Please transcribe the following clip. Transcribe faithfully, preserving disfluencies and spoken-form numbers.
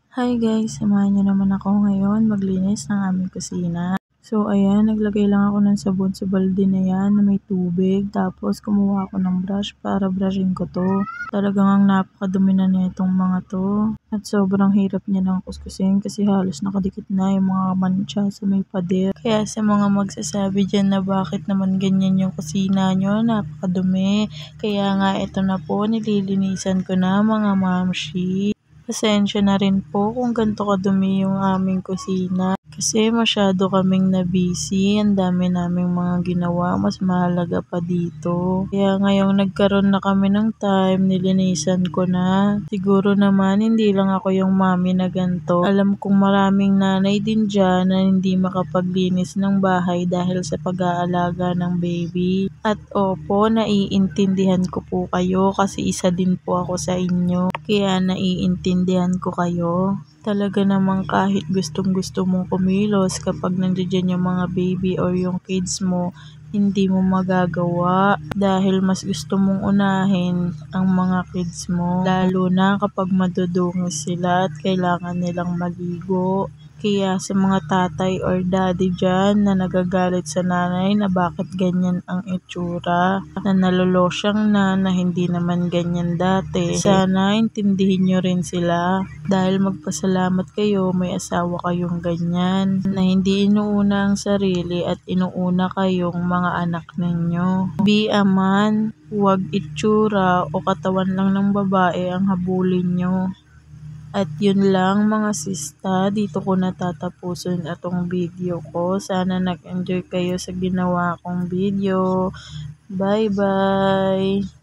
Hi guys, samahan niyo naman ako ngayon maglinis ng aming kusina. So ayan, naglagay lang ako ng sabon sa balde na yan na may tubig. Tapos kumuha ako ng brush para brushin ko to. Talagang ang napakadumi na nitong mga to. At sobrang hirap niya ng kuskusin kasi halos nakadikit na yung mga mancha sa may pader. Kaya sa mga magsasabi dyan na bakit naman ganyan yung kusina nyo, napakadumi. Kaya nga ito na po, nililinisan ko na mga mamshi. Pasensya na rin po kung ganito kadumi yung aming kusina. Kasi masyado kaming na-busy, ang dami naming mga ginawa, mas mahalaga pa dito. Kaya ngayong nagkaroon na kami ng time, nilinisan ko na. Siguro naman hindi lang ako yung mami na ganito. Alam kong maraming nanay din dyan na hindi makapaglinis ng bahay dahil sa pag-aalaga ng baby. At opo, naiintindihan ko po kayo kasi isa din po ako sa inyo. Kaya naiintindihan ko kayo. Talaga namang kahit gustong gusto mong kumilos kapag nandiyan yung mga baby or yung kids mo, hindi mo magagawa dahil mas gusto mong unahin ang mga kids mo. Lalo na kapag madudungis sila at kailangan nilang maligo. Kaya sa mga tatay or daddy dyan na nagagalit sa nanay na bakit ganyan ang itsura, na nalolosyang na na hindi naman ganyan dati. Sana intindihin nyo rin sila dahil magpasalamat kayo may asawa kayong ganyan na hindi inuuna ang sarili at inuuna kayong mga anak ninyo. Be a man, huwag itsura o katawan lang ng babae ang habulin nyo. At yun lang mga sista, dito ko natatapusin atong video ko. Sana nag-enjoy kayo sa ginawa kong video. Bye bye!